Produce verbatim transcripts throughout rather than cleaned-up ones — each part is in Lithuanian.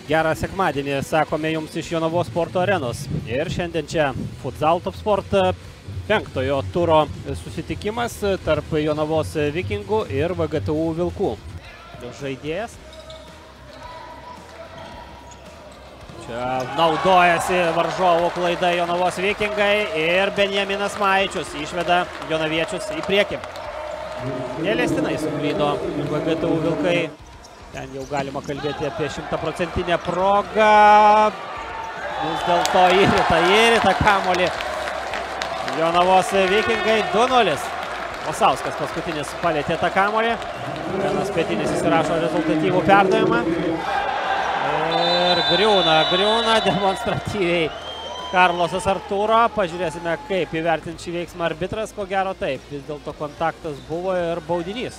Gerą sekmadienį sakome jums iš Jonavos sporto arenos. Ir šiandien čia Futsal Top Sport penktojo turo susitikimas tarp Jonavos Vikingų ir V G T U Vilkų. Žaidėjas. Čia naudojasi varžovų klaida Jonavos Vikingai ir Benjaminas Maičius išveda jonaviečius į priekį. Neleistinai suklydo V G T U Vilkai. Ten jau galima kalbėti apie šimtaprocentinę progą. Vis dėlto įrita, įrita kamuolį. Jonavos Vikingai du nulis. Osauskas paskutinis palėtė tą kamuolį. Vienas pietinis įsirašo rezultatyvų perdavimą. Ir griūna, griūna demonstratyviai Karlosas Artūro. Pažiūrėsime, kaip įvertinti šį veiksmą arbitras. Ko gero taip, vis dėlto kontaktas buvo ir baudinys.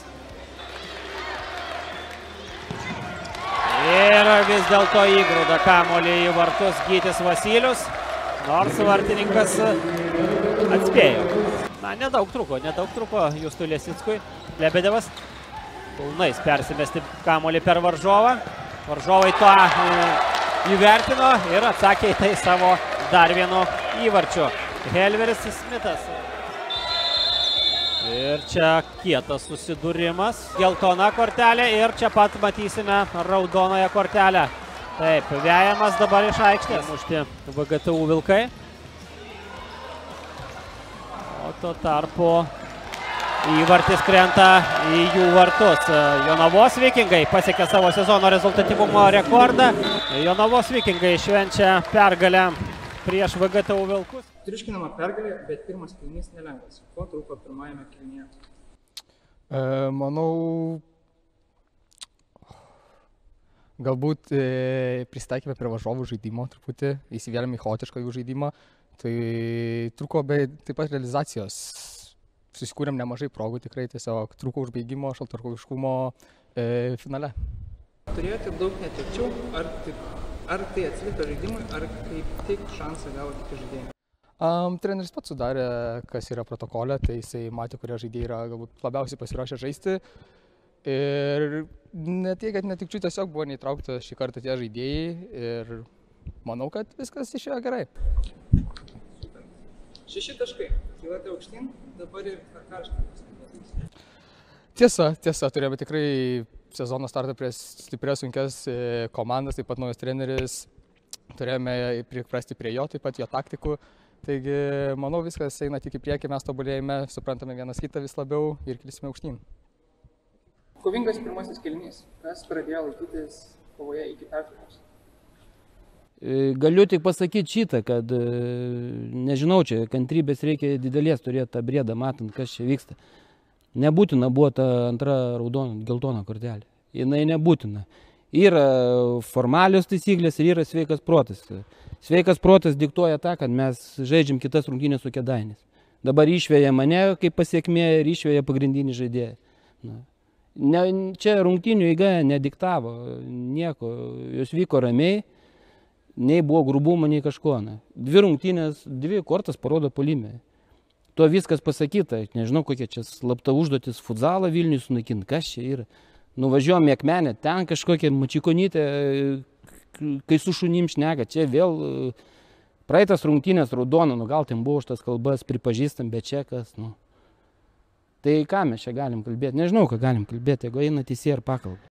Ir vis dėlto įgrūda kamuolį į vartus Gytis Vasylius, nors vartininkas atspėjo. Na, nedaug truko, nedaug truko Justui Lesickui. Lebedevas pilnais persimesti kamuolį per varžovą. Varžovai to įvertino ir atsakė į tai savo dar vienu įvarčiu. Helveris Smitas. Ir čia kietas susidūrimas. Geltona kortelė ir čia pat matysime raudonąją kortelę. Taip, vejamas dabar iš aikštės. Mušti V G T U Vilkai. O tuo tarpu įvartis krenta į jų vartus. Jonavos Vikingai pasiekė savo sezono rezultatyvumo rekordą. Jonavos Vikingai švenčia pergalę prieš V G T U Vilkus. Triuškinama pergalė, bet pirmas kėlinys nelengvas. Ko trūko pirmajame kėlinyje? E, manau, galbūt e, pristaikėme prie varžovų žaidimo truputį, įsivėlėme į chaotišką jų žaidimą. Tai trūko bei taip pat realizacijos. Susikūrėm nemažai progų, tikrai tiesiog trūko užbaigimo, šaltarkoviškumo e, finale. Turėjote daug netekčių, ar, tik, ar tai atsiliepė žaidimui, ar kaip tik šansą gavo kiti žaidėjai? Um, treneris pats sudarė, kas yra protokole, tai jisai matė, kurie žaidėjai yra galbūt labiausiai pasiruošę žaisti. Ir ne tiek, kad netikčių, tiesiog buvo neįtraukta šį kartą tie žaidėjai ir manau, kad viskas išėjo gerai. Šeši taškai, kylate aukštyn, dabar ir karštas. Tiesa, tiesa, turėjome tikrai sezono startą prie stiprias sunkias komandas, taip pat naujas treneris, turėjome priprasti prie jo, taip pat jo taktikų. Taigi, manau, viskas eina tik į priekį, mes tobulėjame, suprantame vienas kitą vis labiau ir kilsime aukštyn. Kovingas pirmasis kėlinys. Kas pradėjo laikytis kovoje iki pertraukos? Galiu tik pasakyti šitą, kad nežinau, čia kantrybės reikia didelės turėti tą briedą, matant, kas čia vyksta. Nebūtina buvo ta antra raudona, geltona kortelė. Jinai nebūtina. Yra formalios taisyklės ir yra sveikas protas. Sveikas protas diktuoja tą, kad mes žaidžiam kitas rungtynės su Kėdainiais. Dabar išveja mane kaip pasiekmė ir išveja pagrindinį žaidėją. Ne, čia rungtynių eiga nediktavo nieko, jos vyko ramiai, nei buvo grubumo, nei kažko. Na. Dvi rungtynės, dvi kortas parodo puolime. Tuo viskas pasakyta, nežinau kokia čia slapta užduotis futzalą Vilniui sunaikinti, kas čia yra. Nuvažiuojam į Akmenę, ten kažkokia mačikonytė, kai su šunim šneka, čia vėl praeitas rungtynės raudono, nu gal ten buvo už tas kalbas, pripažįstam, bet čia kas, nu. Tai ką mes čia galim kalbėti? Nežinau, ką galim kalbėti, jeigu eina teisėjai ir pakalba.